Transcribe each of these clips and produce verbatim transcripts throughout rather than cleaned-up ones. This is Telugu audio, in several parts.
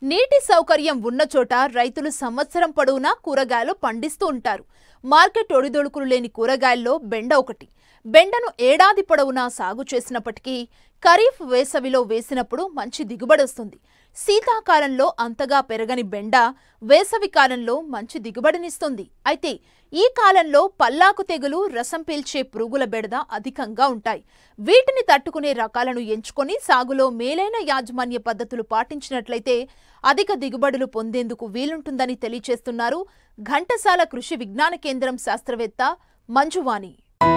నీటి సౌకర్యం ఉన్న చోట రైతులు సంవత్సరం పొడవునా కూరగాయలు పండిస్తూ ఉంటారు. మార్కెట్ ఒడిదొడుకులు లేని కూరగాయల్లో బెండ ఒకటి. బెండను ఏడాది పొడవునా సాగు చేసినప్పటికీ ఖరీఫ్ వేసవిలో వేసినప్పుడు మంచి దిగుబడి వస్తుంది. శీతాకాలంలో అంతగా పెరగని బెండ వేసవి కాలంలో మంచి దిగుబడినిస్తుంది. అయితే ఈ కాలంలో పల్లాకు తెగులు, రసం పీల్చే పురుగుల బెడద అధికంగా ఉంటాయి. వీటిని తట్టుకునే రకాలను ఎంచుకొని సాగులో మేలైన యాజమాన్య పద్ధతులు పాటించినట్లయితే అధిక దిగుబడులు పొందేందుకు వీలుంటుందని తెలియజేస్తున్నారు ఘంటసాల కృషి విజ్ఞాన కేంద్రం శాస్త్రవేత్త మంజువాణి.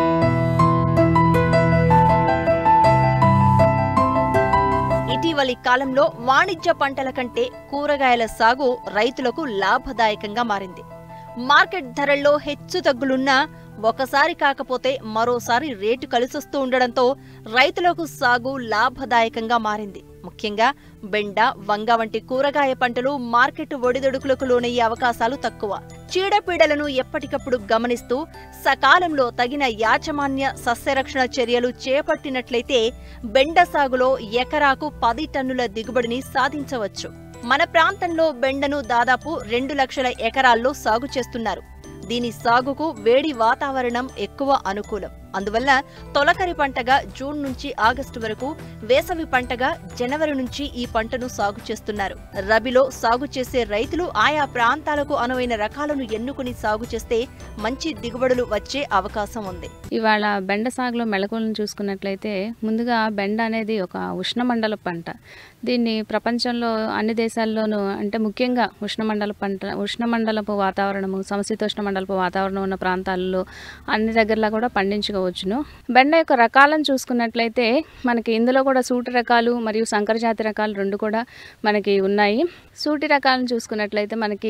ఇటీవలి కాలంలో వాణిజ్య పంటల కంటే కూరగాయల సాగు రైతులకు లాభదాయకంగా మారింది. మార్కెట్ ధరల్లో హెచ్చు తగ్గులున్నా ఒకసారి కాకపోతే మరోసారి రేటు కలిసొస్తూ ఉండడంతో రైతులకు సాగు లాభదాయకంగా మారింది. ముఖ్యంగా బెండ, వంగ వంటి కూరగాయ పంటలు మార్కెట్ ఒడిదొడుకులకు లోనయ్యే అవకాశాలు తక్కువ. చీడపీడలను ఎప్పటికప్పుడు గమనిస్తూ సకాలంలో తగిన యాజమాన్య సస్యరక్షణ చర్యలు చేపట్టినట్లయితే బెండ సాగులో ఎకరాకు పది టన్నుల దిగుబడిని సాధించవచ్చు. మన ప్రాంతంలో బెండను దాదాపు రెండు లక్షల ఎకరాల్లో సాగు చేస్తున్నారు. దీని సాగుకు వేడి వాతావరణం ఎక్కువ అనుకూలం. అందువల్ల తొలకరి పంటగా జూన్ నుంచి ఆగస్టు వరకు, వేసవి పంటగా జనవరి నుంచి ఈ పంటను సాగు చేస్తున్నారు. రబీలో సాగు చేసే రైతులు ఆయా ప్రాంతాలకు అనువైన రకాలను ఎన్నుకుని సాగు చేస్తే మంచి దిగుబడులు వచ్చే అవకాశం ఉంది. ఇవాళ బెండ సాగులో మెళకువలను చూసుకున్నట్లయితే ముందుగా బెండ అనేది ఒక ఉష్ణమండల పంట. దీన్ని ప్రపంచంలో అన్ని దేశాల్లోనూ, అంటే ముఖ్యంగా ఉష్ణమండల పంట ఉష్ణమండలపు వాతావరణము, సమశీతోష్ణ మండలపు వాతావరణం ఉన్న ప్రాంతాల్లో అన్ని దగ్గరలా కూడా పండించుకోవచ్చు. బెండ యొక్క రకాలను చూసుకున్నట్లయితే మనకి ఇందులో కూడా సూటి రకాలు మరియు సంకరజాతి రకాలు రెండు కూడా మనకి ఉన్నాయి. సూటి రకాలను చూసుకున్నట్లయితే మనకి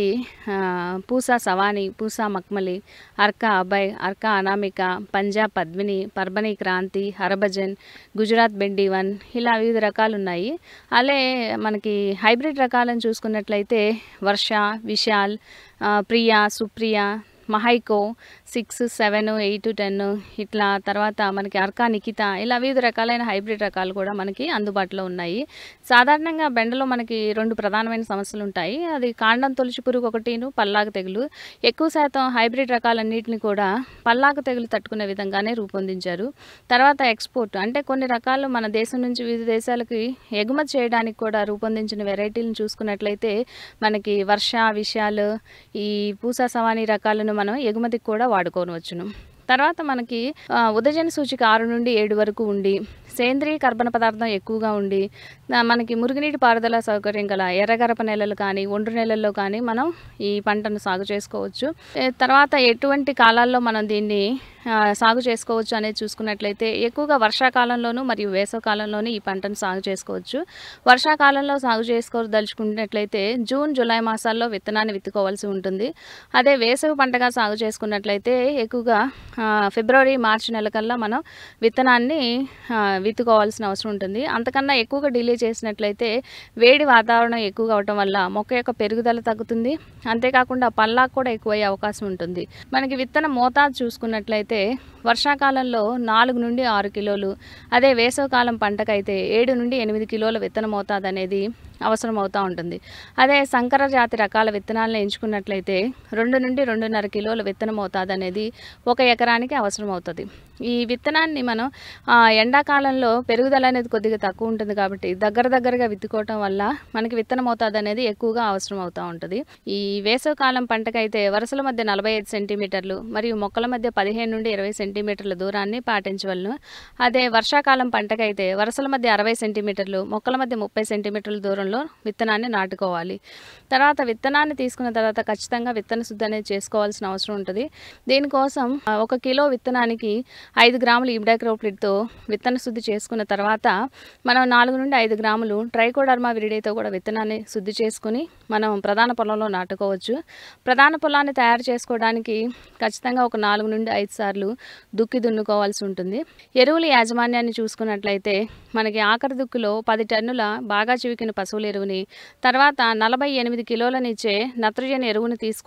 పూసా సవాని, పూసా మక్మలి, అర్కా అభయ్, అర్కా అనామిక, పంజాబ్ పద్మిని, పర్బనీ క్రాంతి, హరభజన్, గుజరాత్ బెండి వన్, ఇలా వివిధ రకాలు ఉన్నాయి. అలాగే మనకి హైబ్రిడ్ రకాలను చూసుకున్నట్లయితే Varsha, Vishal, Priya, Supriya, Mahyco six seven eight ten ఇట్లా, తర్వాత మనకి అర్కా నిఖిత, ఇలా వివిధ రకాలైన హైబ్రిడ్ రకాలు కూడా మనకి అందుబాటులో ఉన్నాయి. సాధారణంగా బెండలో మనకి రెండు ప్రధానమైన సమస్యలు ఉంటాయి. అది కాండం తొలిచి పురుగు ఒకటిను, పల్లాకు తెగులు. ఎక్కువ శాతం హైబ్రిడ్ రకాలన్నింటినీ కూడా పల్లాకు తెగులు తట్టుకునే విధంగానే రూపొందించారు. తర్వాత ఎక్స్పోర్ట్, అంటే కొన్ని రకాలు మన దేశం నుంచి వివిధ దేశాలకి ఎగుమతి చేయడానికి కూడా రూపొందించిన వెరైటీలను చూసుకున్నట్లయితే మనకి వర్ష, విశాల్, ఈ పూసా సవాని రకాలను మనం ఎగుమతికి కూడా వాడుకోవచ్చును. తర్వాత మనకి ఉదజన సూచిక ఆరు నుండి ఏడు వరకు ఉండి, సేంద్రీయ కర్బన పదార్థం ఎక్కువగా ఉండి, మనకి మురుగునీటి పారుదల సౌకర్యం గల ఎర్రగరప నెలలు కానీ, ఒండ్రు నెలల్లో కానీ మనం ఈ పంటను సాగు చేసుకోవచ్చు. తర్వాత ఎటువంటి కాలాల్లో మనం దీన్ని సాగు చేసుకోవచ్చు అనేది చూసుకున్నట్లయితే ఎక్కువగా వర్షాకాలంలోనూ మరియు వేసవ కాలంలోనూ ఈ పంటను సాగు చేసుకోవచ్చు. వర్షాకాలంలో సాగు చేసుకోదలుచుకున్నట్లయితే జూన్, జూలై మాసాల్లో విత్తనాన్ని విత్తుకోవాల్సి ఉంటుంది. అదే వేసవి పంటగా సాగు చేసుకున్నట్లయితే ఎక్కువగా ఫిబ్రవరి, మార్చి నెల కల్లా మనం విత్తనాన్ని విత్తుకోవాల్సిన అవసరం ఉంటుంది. అంతకన్నా ఎక్కువగా డిలే చేసినట్లయితే వేడి వాతావరణం ఎక్కువగా అవటం వల్ల మొక్క యొక్క పెరుగుదల తగ్గుతుంది. అంతేకాకుండా పల్లాకు కూడా ఎక్కువయ్యే అవకాశం ఉంటుంది. మనకి విత్తన మోతాదు చూసుకున్నట్లయితే వర్షాకాలంలో నాలుగు నుండి ఆరు కిలోలు, అదే వేసవకాలం పంటకైతే ఏడు నుండి ఎనిమిది కిలోల విత్తన మోతాదు అనేది అవసరం అవుతూ ఉంటుంది. అదే సంకర జాతి రకాల విత్తనాలను ఎంచుకున్నట్లయితే రెండు నుండి రెండున్నర కిలోల విత్తన మోతాదు అనేది ఒక ఎకరానికి అవసరం అవుతుంది. ఈ విత్తనాన్ని మనం ఎండాకాలంలో పెరుగుదల అనేది కొద్దిగా తక్కువ ఉంటుంది కాబట్టి దగ్గర దగ్గరగా విత్తుకోవటం వల్ల మనకి విత్తన మోతాదు అనేది ఎక్కువగా అవసరం అవుతూ ఉంటుంది. ఈ వేసవకాలం పంటకైతే వరుసల మధ్య నలభై ఐదు సెంటీమీటర్లు మరియు మొక్కల మధ్య పదిహేను నుండి ఇరవై సెంటీమీటర్ల దూరాన్ని పాటించవలను. అదే వర్షాకాలం పంటకైతే వరుసల మధ్య అరవై సెంటీమీటర్లు, మొక్కల మధ్య ముప్పై సెంటీమీటర్ల దూరంలో విత్తనాన్ని నాటుకోవాలి. తర్వాత విత్తనాన్ని తీసుకున్న తర్వాత ఖచ్చితంగా విత్తన శుద్ధి అనేది చేసుకోవాల్సిన అవసరం ఉంటుంది. దీనికోసం ఒక కిలో విత్తనానికి ఐదు గ్రాములు ఇమిడాక్లోప్రిడ్తో విత్తన శుద్ధి చేసుకున్న తర్వాత మనం నాలుగు నుండి ఐదు గ్రాములు ట్రైకోడర్మా విరిడేతో కూడా విత్తనాన్ని శుద్ధి చేసుకుని మనం ప్రధాన పొలంలో నాటుకోవచ్చు. ప్రధాన పొలాన్ని తయారు చేసుకోవడానికి ఖచ్చితంగా ఒక నాలుగు నుండి ఐదు సార్లు దుక్కి దున్నుకోవాల్సి ఉంటుంది. ఎరువుల యాజమాన్యాన్ని చూసుకున్నట్లయితే మనకి ఆఖరి దుక్కులో పది టన్నుల బాగా చివికిన పశువుల ఎరువుని, తర్వాత నలభై ఎనిమిది కిలోలనిచ్చే నత్రజని ఎరువుని తీసుకొని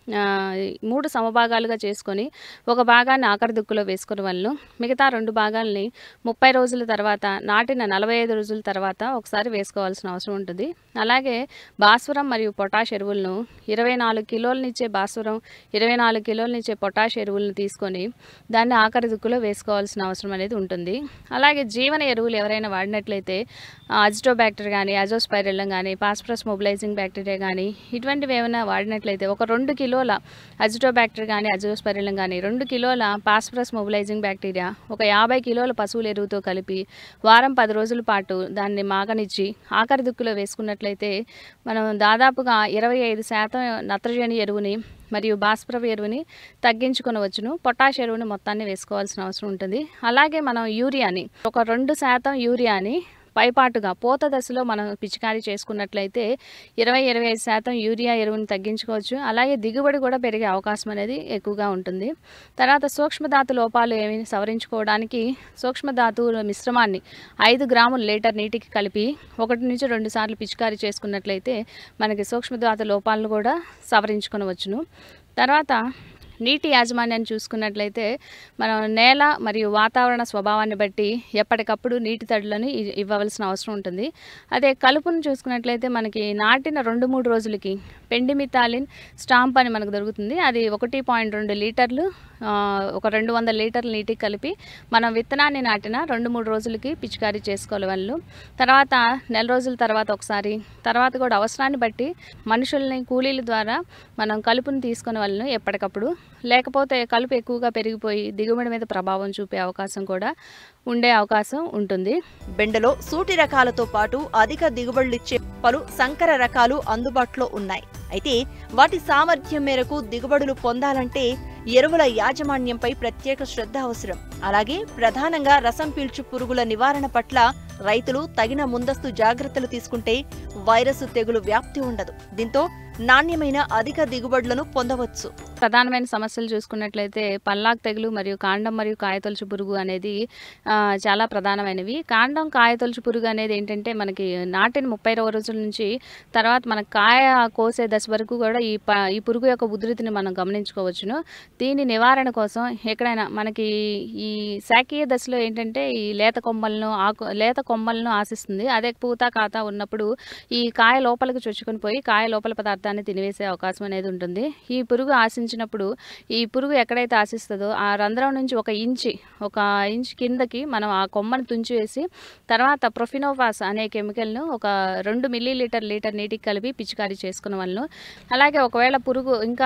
మూడు సమభాగాలుగా చేసుకొని ఒక భాగాన్ని ఆఖరి దుక్కులో వేసుకునే వాళ్ళు మిగతా రెండు భాగాల్ని ముప్పై రోజుల తర్వాత నాటిన నలభై ఐదు రోజుల తర్వాత ఒకసారి వేసుకోవాల్సిన అవసరం ఉంటుంది. అలాగే భాస్వరం మరియు పొటాష్ ఎరువులను ఇరవై నాలుగు కిలోలనిచ్చే భాస్వరం ఇరవై నాలుగు కిలోలనిచ్చే పొటాష్ ఎరువులను తీసుకొని దాన్ని ఆఖరి దుక్కులో వేసుకోవాల్సిన అవసరం అనేది ఉంటుంది. అలాగే జీవన ఎరువులు ఎవరైనా వాడినట్లయితే అజిటోబ్యాక్టర్ కానీ అజోస్పైరిల్లం కానీ ఫాస్ఫరస్ మొబిలైజింగ్ బ్యాక్టీరియా కానీ ఇటువంటివి ఏమైనా వాడినట్లయితే ఒక రెండు కిలోల అజిటోబ్యాక్టర్ కానీ అజోస్పైరిల్లం కానీ రెండు కిలోల ఫాస్ఫరస్ మొబిలైజింగ్ బ్యాక్టీరియా ఒక యాభై కిలోల పశువుల ఎరువుతో కలిపి వారం పది రోజుల పాటు దాన్ని మాగనిచ్చి ఆఖరి దుక్కులో వేసుకున్నట్లయితే మనం దాదాపుగా ఇరవై ఐదు శాతం నత్రజని ఎరువుని మరియు భాస్వరం ఎరువుని తగ్గించుకొనవచ్చును. పొటాష్ ఎరువుని మొత్తాన్ని వేసుకోవాల్సిన అవసరం ఉంటుంది. అలాగే మనం యూరియాని ఒక రెండు శాతం యూరియాని పైపాటుగా పూత దశలో మనం పిచికారీ చేసుకున్నట్లయితే ఇరవై ఇరవై ఐదు శాతం యూరియా ఎరువుని తగ్గించుకోవచ్చు. అలాగే దిగుబడి కూడా పెరిగే అవకాశం అనేది ఎక్కువగా ఉంటుంది. తర్వాత సూక్ష్మధాతు లోపాలు ఏమి సవరించుకోవడానికి సూక్ష్మధాతువుల మిశ్రమాన్ని ఐదు గ్రాముల లీటర్ నీటికి కలిపి ఒకటి నుంచి రెండు సార్లు పిచికారీ చేసుకున్నట్లయితే మనకి సూక్ష్మధాతు లోపాలను కూడా సవరించుకొనవచ్చును. తర్వాత నీటి యాజమాన్యాన్ని చూసుకున్నట్లయితే మనం నేల మరియు వాతావరణ స్వభావాన్ని బట్టి ఎప్పటికప్పుడు నీటి తడులను ఇవ్వవలసిన అవసరం ఉంటుంది. అదే కలుపును చూసుకున్నట్లయితే మనకి నాటిన రెండు మూడు రోజులకి పెండిమిథాలిన్ స్టాంప్ అని మనకు దొరుకుతుంది. అది ఒకటి పాయింట్ రెండు లీటర్లు ఒక రెండు వందల లీటర్ల నీటికి కలిపి మనం విత్తనాన్ని నాటిన రెండు మూడు రోజులకి పిచికారీ చేసుకోవాలి వాళ్ళు. తర్వాత నెల రోజుల తర్వాత ఒకసారి తర్వాత కూడా అవసరాన్ని బట్టి మనుషుల్ని కూలీల ద్వారా మనం కలుపుని తీసుకునే వాళ్ళను ఎప్పటికప్పుడు. లేకపోతే కలుపు ఎక్కువగా పెరిగిపోయి దిగుబడి మీద ప్రభావం చూపే అవకాశం కూడా ఉండే అవకాశం ఉంటుంది. బెండలో సూటి రకాలతో పాటు అధిక దిగుబడులిచ్చే పలు సంకర రకాలు అందుబాటులో ఉన్నాయి. అయితే వాటి సామర్థ్యం మేరకు దిగుబడులు పొందాలంటే ఎరువుల యాజమాన్యంపై ప్రత్యేక శ్రద్ధ అవసరం. అలాగే ప్రధానంగా రసం పీల్చు పురుగుల నివారణ పట్ల రైతులు తగిన ముందస్తు జాగ్రత్తలు తీసుకుంటే వైరస్ తెగులు వ్యాప్తి ఉండదు. దీంతో నాణ్యమైన అధిక దిగుబడులను పొందవచ్చు. ప్రధానమైన సమస్యలు చూసుకున్నట్లయితే పల్లాకు తెగులు మరియు కాండం మరియు కాయతొలుచు పురుగు అనేది చాలా ప్రధానమైనవి. కాండం కాయతొలుచు పురుగు అనేది ఏంటంటే మనకి నాటిన ముప్పై రోజుల నుంచి తర్వాత మన కాయ కోసే దశ వరకు కూడా ఈ ప ఈ పురుగు యొక్క ఉధృతిని మనం గమనించుకోవచ్చును. దీని నివారణ కోసం ఎక్కడైనా మనకి ఈ శాకీయ దశలో ఏంటంటే ఈ లేత కొమ్మలను ఆకు లేత కొమ్మలను ఆశిస్తుంది. అదే పూత కాత ఉన్నప్పుడు ఈ కాయ లోపలికి చొచ్చుకొని పోయి కాయ లోపల పదార్థాన్ని తినివేసే అవకాశం అనేది ఉంటుంది. ఈ పురుగు ఆశించినప్పుడు ఈ పురుగు ఎక్కడైతే ఆశిస్తుందో ఆ రంధ్రం నుంచి ఒక ఇంచి ఒక ఇంచ్ కిందకి మనం ఆ కొమ్మను తుంచివేసి తర్వాత ప్రొఫినోఫాస్ అనే కెమికల్ను ఒక రెండు మిల్లీ లీటర్ లీటర్ నీటికి కలిపి పిచికారీ చేసుకున్న వాళ్ళను. అలాగే ఒకవేళ పురుగు ఇంకా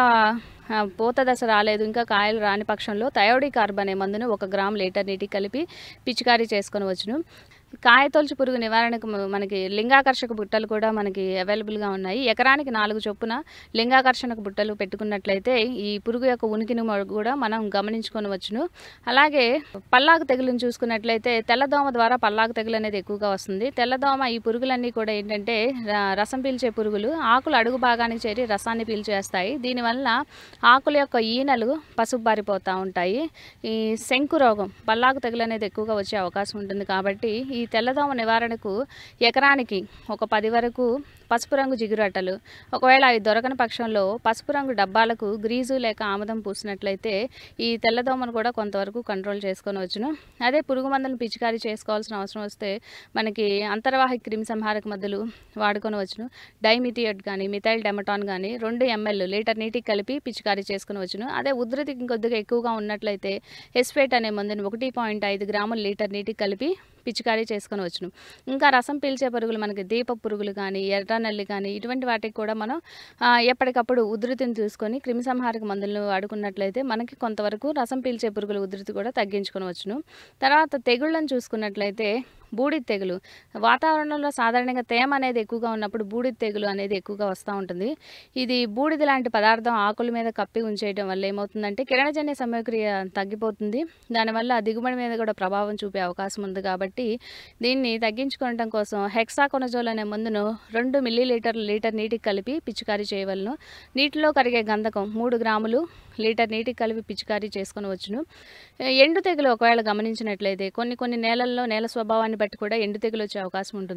పూత దశ రాలేదు ఇంకా కాయలు రాని పక్షంలో థయోడి కార్బ్ అనే మందును ఒక గ్రామ్ లీటర్ నీటికి కలిపి పిచికారీ చేసుకొని వచ్చును. కాయతొలుచు పురుగు నివారణకు మనకి లింగాకర్షక బుట్టలు కూడా మనకి అవైలబుల్గా ఉన్నాయి. ఎకరానికి నాలుగు చొప్పున లింగాకర్షణకు బుట్టలు పెట్టుకున్నట్లయితే ఈ పురుగు యొక్క ఉనికిని కూడా మనం గమనించుకొనవచ్చును. అలాగే పల్లాకు తెగులును చూసుకున్నట్లయితే తెల్లదోమ ద్వారా పల్లాకు తెగులు అనేది ఎక్కువగా వస్తుంది. తెల్లదోమ ఈ పురుగులన్నీ కూడా ఏంటంటే రసం పీల్చే పురుగులు ఆకులు అడుగు భాగానికి చేరి రసాన్ని పీల్చేస్తాయి. దీనివల్ల ఆకుల యొక్క ఈనెలు పసుపు బారిపోతూ ఉంటాయి. ఈ శంకు రోగం పల్లాకు తెగులు అనేది ఎక్కువగా వచ్చే అవకాశం ఉంటుంది. కాబట్టి ఈ తెల్లదోమ నివారణకు ఎకరానికి ఒక పది వరకు పసుపు రంగు జిగురట్టలు ఒకవేళ అవి దొరకని పక్షంలో పసుపు రంగు డబ్బాలకు గ్రీజు లేక ఆముదం పూసినట్లయితే ఈ తెల్లదోమను కూడా కొంతవరకు కంట్రోల్ చేసుకొని వచ్చును. అదే పురుగు మందులను పిచికారీ చేసుకోవాల్సిన అవసరం వస్తే మనకి అంతర్వాహిక క్రిమి సంహారక మందులు వాడుకొని వచ్చును. డైమిథియోడ్ కానీ మిథైల్ డెమటాన్ కానీ రెండు ఎంఎల్ లీటర్ నీటికి కలిపి పిచికారీ చేసుకుని వచ్చును. అదే ఉధృతి కొద్దిగా ఎక్కువగా ఉన్నట్లయితే ఎస్ఫేట్ అనే మందుని ఒకటి పాయింట్ ఐదు గ్రాముల లీటర్ నీటికి కలిపి పిచికారీ చేసుకొని వచ్చును. ఇంకా రసం పీల్చే పురుగులు మనకి దీప పురుగులు కానీ ఎర్రనల్లి కానీ ఇటువంటి వాటికి కూడా మనం ఎప్పటికప్పుడు ఉధృతిని చూసుకొని క్రిమిసంహారక మందులను వాడుకున్నట్లయితే మనకి కొంతవరకు రసం పీల్చే పురుగుల ఉధృతి కూడా తగ్గించుకొని వచ్చును. తర్వాత తెగుళ్ళను చూసుకున్నట్లయితే బూడిద తెగులు వాతావరణంలో సాధారణంగా తేమ అనేది ఎక్కువగా ఉన్నప్పుడు బూడిద తెగులు అనేది ఎక్కువగా వస్తూ ఉంటుంది. ఇది బూడిద లాంటి పదార్థం ఆకుల మీద కప్పి ఉంచేయడం వల్ల ఏమవుతుందంటే కిరణజన్య సమయక్రియ తగ్గిపోతుంది. దానివల్ల దిగుబడి మీద కూడా ప్రభావం చూపే అవకాశం ఉంది. కాబట్టి దీన్ని తగ్గించుకోవడం కోసం హెక్సాకొనజోల్ అనే మందును రెండు మిల్లీ లీటర్ లీటర్ నీటికి కలిపి పిచికారీ చేయవలను. నీటిలో కరిగే గంధకం మూడు గ్రాములు లీటర్ నీటికి కలిపి పిచికారీ చేసుకొని వచ్చును. ఎండు తెగులు ఒకవేళ గమనించినట్లయితే కొన్ని కొన్ని నేలల్లో నేల స్వభావాన్ని బట్టి కూడా ఎండు తెగులు వచ్చే అవకాశం ఉంటుంది.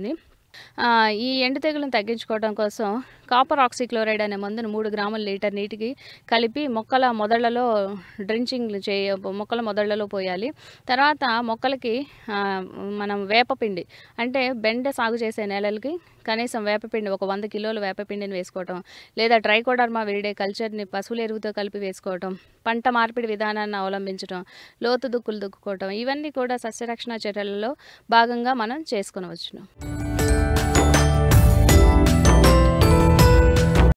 ఆ, ఈ ఎండు తెగులను తగ్గించుకోవడం కోసం కాపర్ ఆక్సిక్లోరైడ్ అనే మందును మూడు గ్రాముల లీటర్ నీటికి కలిపి మొక్కల మొదళ్లలో డ్రించింగ్ చేయ మొక్కల మొదళ్లలో పోయాలి. తర్వాత మొక్కలకి ఆ, మనం వేపపిండి అంటే బెండ సాగు చేసే నేలలకి కనీసం వేపపిండి ఒక వంద కిలోల వేపపిండిని వేసుకోవటం, లేదా ట్రైకోడర్మా విరిడే కల్చర్ని పశువుల ఎరువుతో కలిపి వేసుకోవటం, పంట మార్పిడి విధానాన్ని అవలంబించడం, లోతు దుక్కులు దుక్కుకోవటం, ఇవన్నీ కూడా సస్యరక్షణ చర్యలలో భాగంగా మనం చేసుకొనవచ్చును.